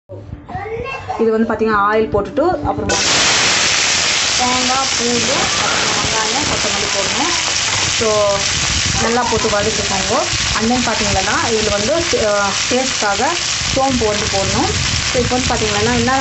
இது வந்து பார்த்திங்கன்னா ஆயில் போட்டுட்டு அப்புறமா தேங்காய் பூண்டு அப்புறம் வெங்காயம் கொத்தமல்லி போடணும். ஸோ நல்லா போட்டு வதக்கிக்கோங்க. அண்ட் தென் பார்த்திங்கன்னா இதில் வந்து டேஸ்ட்காக சோம்பு வந்து போடணும். ஸோ இப்போ வந்து பார்த்திங்கன்னா என்ன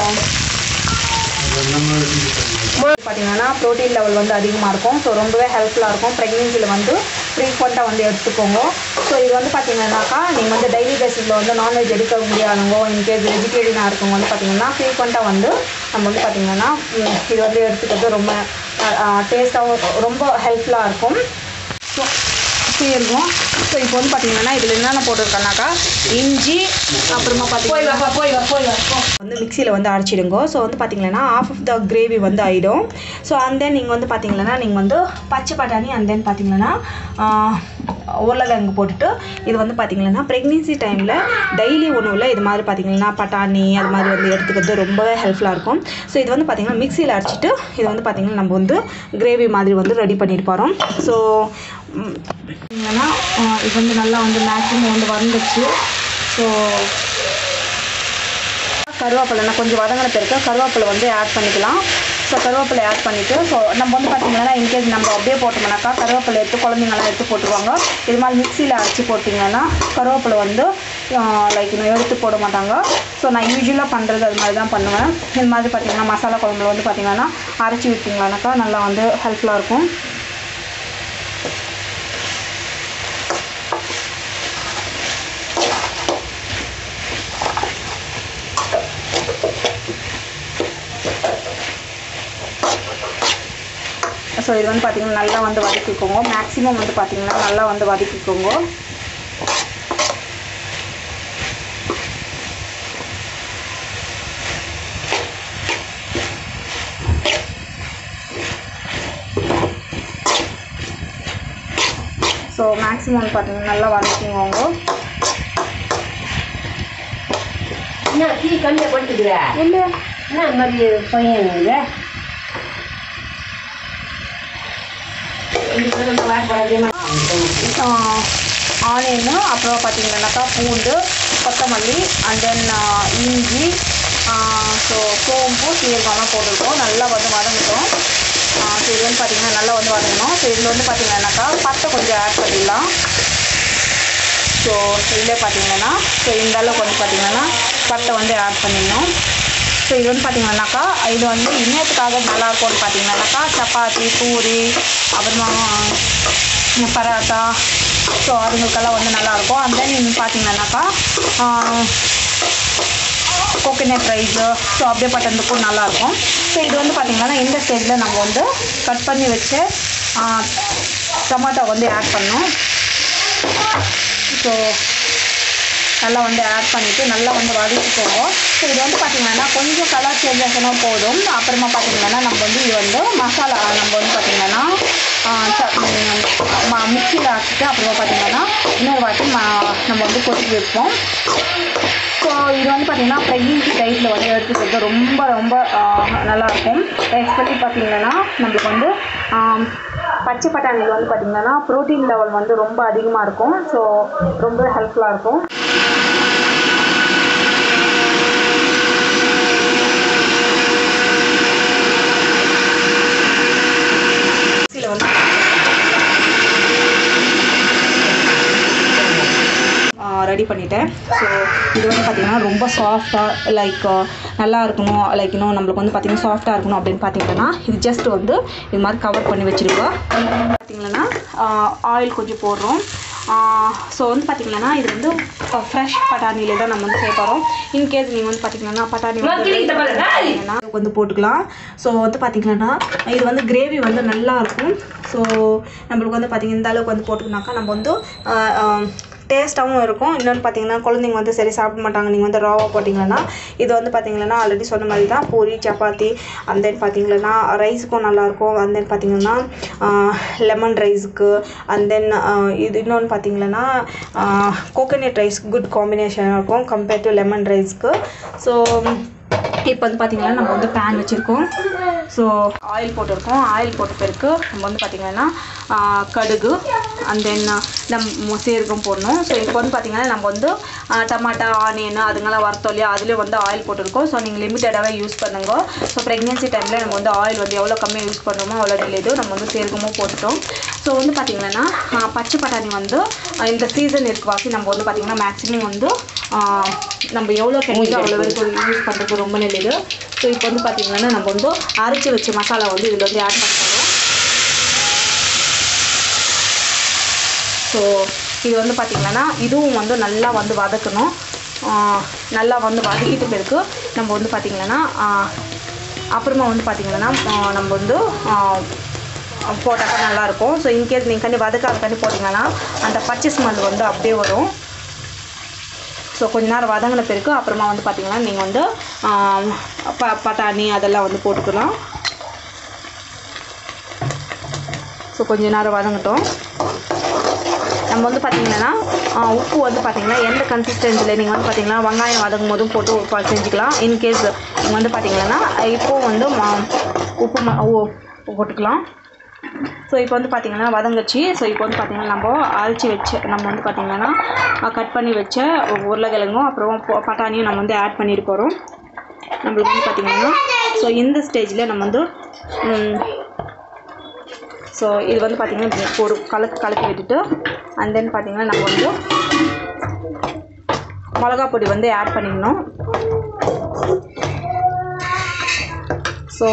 பார்த்திங்கன்னா ப்ரோட்டீன் லெவல் வந்து அதிகமாக இருக்கும். ஸோ ரொம்பவே ஹெல்ப்ஃபுல்லாக இருக்கும். ப்ரெக்னென்சியில் வந்து ஃப்ரீக்வெண்ட்டாக வந்து எடுத்துக்கோங்க. ஸோ இது வந்து பார்த்திங்கன்னாக்கா நீங்கள் வந்து டெய்லி பேசிஸில் வந்து நான்வெஜ் எடுக்க முடியாதவங்க, இன்கேஸ் வெஜிடேரியனாக இருக்கவங்க வந்து பார்த்திங்கன்னா ஃப்ரீக்வெண்ட்டாக வந்து நம்ம வந்து பார்த்திங்கன்னா இது வந்து எடுத்துக்கிறது ரொம்ப டேஸ்ட்டாகவும் ரொம்ப ஹெல்ப்ஃபுல்லாக இருக்கும். ஸோ இருக்கும். ஸோ இப்போ வந்து பார்த்திங்கன்னா இதில் என்னென்ன போட்டிருக்கேன்னாக்கா இஞ்சி அப்புறமா பார்த்திங்கன்னா வந்து மிக்சியில் வந்து அரைச்சிடுங்க. ஸோ வந்து பார்த்திங்கன்னா ஆஃப் ஆஃப் த கிரேவி வந்து ஆகிடும். ஸோ அண்ட் தென் நீங்கள் வந்து பார்த்திங்கன்னா நீங்கள் வந்து பச்சை பட்டாணி அண்ட் தென் பார்த்திங்கன்னா உருளைக்கிழங்கு போட்டுட்டு இது வந்து பார்த்திங்கன்னா ப்ரெக்னென்சி டைமில் டெய்லி உணவில் இது மாதிரி பார்த்திங்கன்னா பட்டாணி அது மாதிரி வந்து எடுத்துக்கிறது ரொம்பவே ஹெல்ப்ஃபுல்லாக இருக்கும். ஸோ இது வந்து பார்த்திங்கன்னா மிக்சியில் அரைச்சிட்டு இது வந்து பார்த்திங்கன்னா நம்ம வந்து கிரேவி மாதிரி வந்து ரெடி பண்ணிட்டு போகிறோம். ஸோ பார்த்தீங்கன்னா இது வந்து நல்லா வந்து மேக்ஸிமம் வந்து வந்துச்சு. ஸோ கருவேப்பிலை நான் கொஞ்சம் வதங்கின பிறகு கருவேப்பிலை வந்து ஆட் பண்ணிக்கலாம். ஸோ கருவேப்பிலை ஆட் பண்ணிவிட்டு ஸோ நம்ம வந்து பார்த்திங்கன்னா இன்கேஸ் நம்ம அப்படியே போட்டோம்னாக்கா கருவேப்பிலை எடுத்து குழந்தைங்கலாம் எடுத்து போட்டுருவாங்க. இது மாதிரி மிக்சியில் அரைச்சி போட்டிங்கன்னா கருவேப்பிலை வந்து லைக் இன்னும் எடுத்து போட மாட்டாங்க. ஸோ நான் யூஸ்வலாக பண்ணுறது அது மாதிரி தான் பண்ணுவேன். இது மாதிரி பார்த்திங்கன்னா மசாலா குழம்புல வந்து பார்த்திங்கன்னா அரைச்சி விட்டிங்களானாக்கா நல்லா வந்து ஹெல்ப்ஃபுல்லாக இருக்கும். ஸோ இது வந்து பார்த்திங்கன்னா நல்லா வந்து வதக்கிக்கோங்க. மேக்ஸிமம் வந்து பார்த்திங்கன்னா நல்லா வந்து வதக்கிக்கோங்க. ஸோ மேக்ஸிமம் வந்து பார்த்திங்கன்னா நல்லா வதக்கிக்கோங்க. என்ன டீ கம்மியாக போட்டுக்கிறா இல்லை என்ன மாதிரி பையன் ஆனியனு அப்புறம் பார்த்திங்கன்னாக்கா பூண்டு கொத்தமல்லி அண்ட் தென் இஞ்சி ஸோ சோம்பு சீரகம்லாம் போட்டுருக்கோம். நல்லா வந்து வதங்கிட்டோம். ஸோ இது வந்து பார்த்திங்கன்னா நல்லா வந்து வதங்கணும். ஸோ இதில் வந்து பார்த்திங்கன்னாக்கா பட்டை கொஞ்சம் ஆட் பண்ணிடலாம். ஸோ இதில் பார்த்திங்கன்னா ஸோ இந்த அளவுக்கு வந்து பார்த்திங்கன்னா பட்டை வந்து ஆட் பண்ணிடணும். ஸோ இது வந்து பார்த்திங்கன்னாக்கா இது வந்து இன்னத்துக்காக நல்லாயிருக்கும்னு பார்த்திங்கன்னாக்கா சப்பாத்தி பூரி அப்புறமா பரோட்டா ஸோ அதுங்களுக்கெல்லாம் வந்து நல்லாயிருக்கும். அண்ட் தென் பார்த்திங்கன்னாக்கா கோகோனட் ரைஸு ஸோ அப்படியே பட்டதுக்கும் நல்லாயிருக்கும். ஸோ இது வந்து பார்த்திங்கன்னா இந்த ஸ்டேஜில் நம்ம வந்து கட் பண்ணி வச்சு டொமேட்டோ வந்து ஆட் பண்ணோம். ஸோ நல்லா வந்து ஆட் பண்ணிவிட்டு நல்லா வந்து வதக்கிக்கோங்க. ஸோ இது வந்து பார்த்திங்கன்னா கொஞ்சம் கலர் சேஞ்ச் ஆகணும் போதும். அப்புறமா பார்த்திங்கன்னா நம்ம வந்து இது வந்து மசாலா நம்ம வந்து பார்த்திங்கன்னா மிக்சியில் அரைச்சிட்டு அப்புறமா பார்த்திங்கன்னா இன்னொரு வாட்டி நம்ம வந்து கொதிக்க வைப்போம். ஸோ இது வந்து பார்த்திங்கன்னா ப்ரெக்னென்சி டைத்தில் வந்து எடுத்துக்கிறது ரொம்ப ரொம்ப நல்லாயிருக்கும். எஸ்பெஷலி பார்த்திங்கன்னா நம்மளுக்கு வந்து பச்சை பட்டாணியில் வந்து பார்த்திங்கன்னா ப்ரோட்டீன் லெவல் வந்து ரொம்ப அதிகமாக இருக்கும். ஸோ ரொம்ப ஹெல்ப்ஃபுல்லாக இருக்கும். ரெடி பண்ணிட்டேன். ஸோ இது வந்து பார்த்திங்கன்னா ரொம்ப சாஃப்டாக லைக் நல்லா இருக்கணும், லைக் இன்னும் நம்மளுக்கு வந்து பார்த்திங்கன்னா சாஃப்டாக இருக்கணும் அப்படின்னு பார்த்திங்கன்னா இது ஜஸ்ட் வந்து இது மாதிரி கவர் பண்ணி வச்சுருக்கோம். பார்த்திங்கன்னா ஆயில் கொஞ்சம் போடுறோம். ஸோ வந்து பார்த்திங்கன்னா இது வந்து ஃப்ரெஷ் பட்டாணியில் தான் நம்ம வந்து சேர்ப்போம். இன்கேஸ் நீங்கள் வந்து பார்த்திங்கன்னா பட்டாணி வந்து போட்டுக்கலாம். ஸோ வந்து பார்த்திங்கன்னா இது வந்து கிரேவி வந்து நல்லாயிருக்கும். ஸோ நம்மளுக்கு வந்து பார்த்திங்கன்னா இந்த அளவுக்கு வந்து போட்டுக்கினாக்கா நம்ம வந்து டேஸ்ட்டாகவும் இருக்கும். இன்னொன்று பார்த்திங்கன்னா குழந்தைங்க வந்து சரி சாப்பிட மாட்டாங்க. நீங்கள் வந்து ராவாக போட்டிங்கன்னா இது வந்து பார்த்திங்கன்னா ஆல்ரெடி சொன்ன மாதிரி தான் பூரி சப்பாத்தி அண்ட் தென் பார்த்திங்கன்னா ரைஸுக்கும் நல்லாயிருக்கும். அண்ட் தென் பார்த்திங்கன்னா லெமன் ரைஸுக்கு அண்ட் தென் இது இன்னொன்று பார்த்திங்கன்னா கோகோனட் ரைஸ் குட் காம்பினேஷனாக இருக்கும் கம்பேர்ட் டு லெமன் ரைஸ்க்கு. ஸோ இப்போ வந்து பார்த்திங்கன்னா நம்ம வந்து பேன் வச்சுருக்கோம். ஸோ ஆயில் போட்டிருக்கோம். ஆயில் போட்ட பிறகு நம்ம வந்து பார்த்திங்கன்னா கடுகு அண்ட் தென் நம்ம சீரகம் போடணும். ஸோ இப்போ வந்து பார்த்திங்கன்னா நம்ம வந்து டமாட்டா ஆனியன் அதுங்கெல்லாம் வறுத்தோம் இல்லையா, அதுலேயே வந்து ஆயில் போட்டிருக்கோம். ஸோ நீங்கள் லிமிட்டடாகவே யூஸ் பண்ணுங்க. ஸோ ப்ரெக்னென்சி டைமில் நம்ம வந்து ஆயில் வந்து எவ்வளோ கம்மியாக யூஸ் பண்ணுறோமோ அவ்வளோ நல்லது. நம்ம வந்து சீரகமும் போட்டுட்டோம். ஸோ வந்து பார்த்திங்கன்னா பச்சை பட்டாணி வந்து இந்த சீசன் இருக்கு வாசி நம்ம வந்து பார்த்திங்கன்னா மேக்ஸிமம் வந்து நம்ம எவ்வளோ கிடைக்குதோ அவ்வளோ வரைக்கும் யூஸ் பண்ணுறது ரொம்ப நல்லது. ஸோ இப்போ வந்து பார்த்திங்கன்னா நம்ம வந்து அரைச்சி வச்ச மசாலா வந்து இதில் வந்து ஆட் பண்ணுறோம். ஸோ இது வந்து பார்த்திங்கன்னா இதுவும் வந்து நல்லா வந்து வதக்கணும். நல்லா வந்து வதக்கிட்டு பிறகு நம்ம வந்து பார்த்திங்கன்னா அப்புறமா வந்து பார்த்திங்கன்னா நம்ம வந்து போட்டாக்கா நல்லாயிருக்கும். ஸோ இன்கேஸ் நீங்கள் கண்டி வதக்காது போட்டிங்கன்னா அந்த பச்சை ஸ்மெல் வந்து அப்படியே வரும். ஸோ கொஞ்ச நேரம் வதங்கின பிறகு அப்புறமா வந்து பார்த்திங்கன்னா நீங்கள் வந்து பட்டாணி அதெல்லாம் வந்து போட்டுக்கலாம். ஸோ கொஞ்ச நேரம் வதங்கட்டும். நம்ம வந்து பார்த்திங்கன்னா உப்பு வந்து பார்த்திங்கன்னா எந்த கன்சிஸ்டன்சியில் நீங்கள் வந்து பார்த்திங்கன்னா வெங்காயம் வதங்கும் போதும் போட்டு உப்பு செஞ்சுக்கலாம். இன்கேஸ் நீங்கள் வந்து பார்த்திங்கன்னா இப்போது வந்து உப்பு போட்டுக்கலாம். ஸோ இப்போ வந்து பார்த்திங்கன்னா வதங்கிச்சு. ஸோ இப்போ வந்து பார்த்திங்கன்னா நம்ம அரைச்சி நம்ம வந்து பார்த்திங்கன்னா கட் பண்ணி வச்ச உருளைக்கிழங்கும் அப்புறம் பட்டாணியும் நம்ம வந்து ஆட் பண்ணிட்டு போகிறோம். நம்மளுக்கு வந்து பார்த்திங்கன்னா ஸோ இந்த ஸ்டேஜில் நம்ம வந்து ஸோ இது வந்து பார்த்திங்கன்னா ஒரு கலக்கி விட்டுட்டு அண்ட் தென் பார்த்திங்கன்னா நம்ம வந்து மிளகா பொடி வந்து ஆட் பண்ணிக்கணும். ஸோ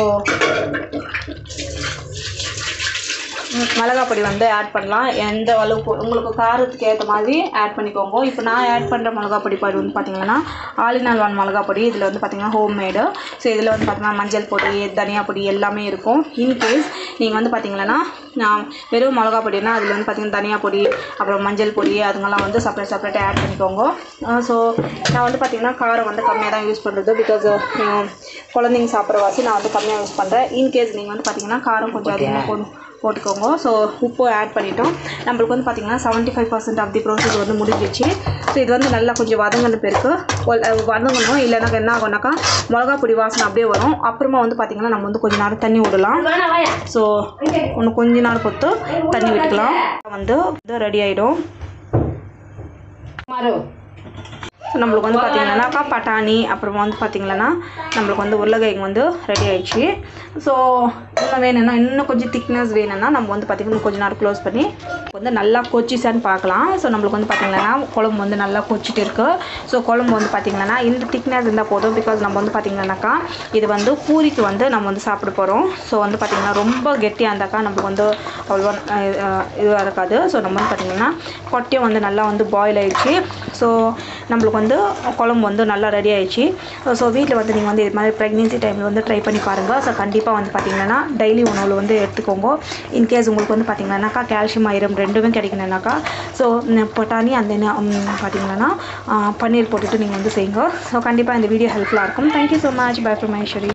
மிளகா பொடி வந்து ஆட் பண்ணலாம். எந்த அளவுக்கு உங்களுக்கு காரத்துக்கு ஏற்ற மாதிரி ஆட் பண்ணிக்கோங்க. இப்போ நான் ஆட் பண்ணுற மிளகா பொடி வந்து பார்த்திங்கன்னா ஆல் இன் ஆல் மிளகா பொடி. இதில் வந்து பார்த்திங்கன்னா ஹோம்மேடு. ஸோ இதில் வந்து பார்த்திங்கன்னா மஞ்சள் பொடி தனியா பொடி எல்லாமே இருக்கும். இன்கேஸ் நீங்கள் வந்து பார்த்திங்கன்னா வெறும் மிளகா பொடினா அதில் வந்து பார்த்திங்கன்னா தனியா பொடி அப்புறம் மஞ்சள் பொடி அதுங்கெல்லாம் வந்து செப்பரேட்டாக ஆட் பண்ணிக்கோங்க. ஸோ நான் வந்து பார்த்திங்கன்னா காரம் வந்து கம்மியாக தான் யூஸ் பண்ணுறது. பிகாஸ் குழந்தைங்க சாப்பிட்ற வாசி நான் வந்து கம்மியாக யூஸ் பண்ணுறேன். இன்கேஸ் நீங்கள் வந்து பார்த்திங்கன்னா காரம் கொஞ்சம் அதிகமாக போட்டுக்கோங்க. ஸோ உப்பு ஆட் பண்ணிட்டோம். நம்மளுக்கு வந்து பார்த்திங்கன்னா 75% ஆஃப் தி ப்ரோசஸ் வந்து முடிஞ்சிச்சு. ஸோ இது வந்து நல்லா கொஞ்சம் வதங்கின பிறகு வதங்கணும். இல்லைனா என்ன ஆகும்னாக்கா மிளகா பொடி வாசனை அப்படியே வரும். அப்புறமா வந்து பார்த்திங்கன்னா நம்ம வந்து கொஞ்சம் நேரம் தண்ணி விடலாம். ஸோ இன்னும் கொஞ்ச நேரம் பொறுத்து தண்ணி விட்டுக்கலாம். வந்து இது ரெடி ஆகிடும். நம்மளுக்கு வந்து பார்த்திங்கன்னாக்கா பட்டாணி அப்புறமா வந்து பார்த்திங்கன்னா நம்மளுக்கு வந்து உருளைக்கிழங்கு வந்து ரெடி ஆகிடுச்சு. ஸோ இன்னும் வேணும்னா இன்னும் கொஞ்சம் திக்னஸ் வேணும்னா நம்ம வந்து பார்த்திங்கன்னா கொஞ்சம் நேரம் க்ளோஸ் பண்ணி வந்து நல்லா கொச்சிச்சான்னு பார்க்கலாம். ஸோ நம்மளுக்கு வந்து பார்த்திங்கன்னா குழம்பு வந்து நல்லா கொச்சிட்டு இருக்குது. ஸோ குழம்பு வந்து பார்த்திங்கன்னா இந்த திக்னஸ் இருந்தால் போதும். பிகாஸ் நம்ம வந்து பார்த்திங்கன்னாக்கா இது வந்து பூரிக்கு வந்து நம்ம வந்து சாப்பிட போகிறோம். ஸோ வந்து பார்த்திங்கன்னா ரொம்ப கெட்டியாக இருந்தாக்கா நம்மளுக்கு வந்து அவ்வளோ இதுவாக இருக்காது. ஸோ நம்ம வந்து பார்த்திங்கன்னா கொட்டையும் வந்து நல்லா வந்து பாயில் ஆகிடுச்சு. ஸோ நம்மளுக்கு வந்து குழம்பு வந்து நல்லா ரெடி ஆகிடுச்சு. ஸோ வீட்டில் வந்து நீங்கள் வந்து இது மாதிரி ப்ரெக்னென்சி டைமில் வந்து ட்ரை பண்ணி பாருங்கள். ஸோ கண்டிப்பாக வந்து பார்த்திங்கன்னா டெய்லி உணவில் வந்து எடுத்துக்கோங்க. இன்கேஸ் உங்களுக்கு வந்து பார்த்திங்கன்னாக்கா கால்சியம் ஐரம் ரெண்டுமே கிடைக்கணுன்னாக்கா ஸோ பட்டாணி அந்த பார்த்திங்கன்னா பன்னீர் போட்டுட்டு நீங்கள் வந்து செய்யுங்க. ஸோ கண்டிப்பாக இந்த வீடியோ ஹெல்ப்ஃபுல்லாக இருக்கும். Thank you so much. Bye from Ishari.